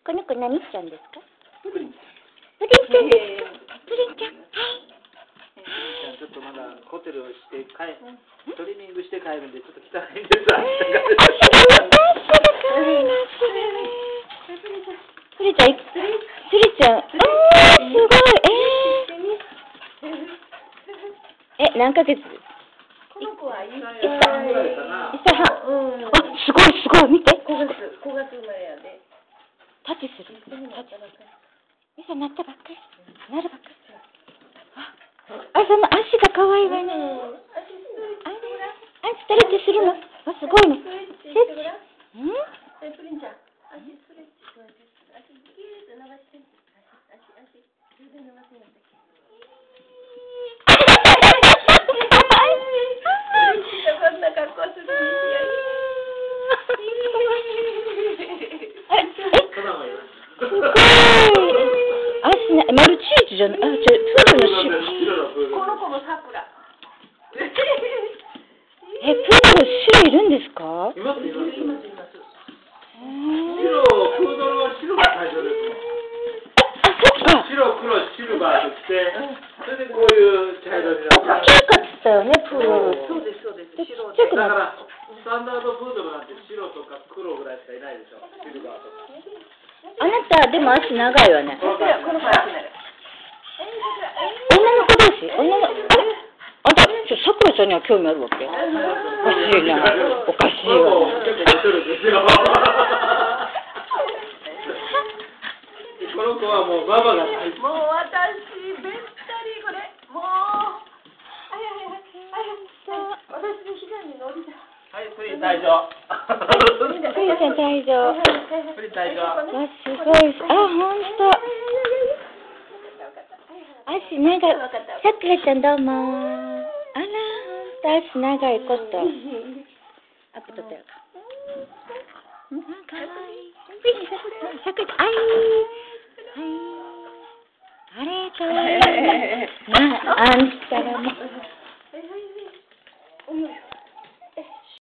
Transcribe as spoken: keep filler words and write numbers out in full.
この子何ちゃんですか？ プリンちゃん。 プリンちゃんです。プリンちゃん。 はい。ちょっとまだホテルをして帰、トリミングして帰るんでちょっと汚いんです。足が可愛いな。プリンちゃん、プリンちゃん、ああすごい。えー、え何ヶ月？ この子は一歳半ぐらいかな。 一歳半。あ、すごいすごい見て。 ごがつごがつ生まれやで。 タッチする。タッチ。いざなったばっかり。なるばっかり。あ、その足が可愛いわね。あ、ストレッチするの。あ、すごいね。ストレッチ。うん？ プリンちゃん、足ストレッチ。足ギューッと伸ばして。足足足全然伸ばせない。こんな格好するんですよ。 すごい。足ね、マルチーズじゃない。あ、じゃプールの種。 この子もサクラ。 え、プールの種類いるんですか？ いますいますいます。 白、 プードルは白が最初ですね。 あ、そっか。 白、黒、シルバーときて、それでこういう茶色になる。 大きかったよね、プール。 そうですそうです。白で。 だからスタンダードプードルなんて白とか黒ぐらいしかいないでしょ。シルバーとか。 あなたでも足長いわね。 この子足長い。 女の子同士、女の子。あんた、ちょ、さくらちゃんには興味あるわけ？おかしいな。おかしいわ。 結構モテるんですよ。この子はもうママが大好き。 もう私べったりこれ。もう。あややや。私の膝に乗りだ。 はい、プリン退場。 プリンちゃん退場。 プリン退場。 わ、すごい。あ、ほんと。足長い。さくらちゃんどうも。あら、ほんと足長いこと。アップ撮ってるか。かわいい。さくらちゃん、あい。はい。あれ、かわいい。なあ、あんたらも。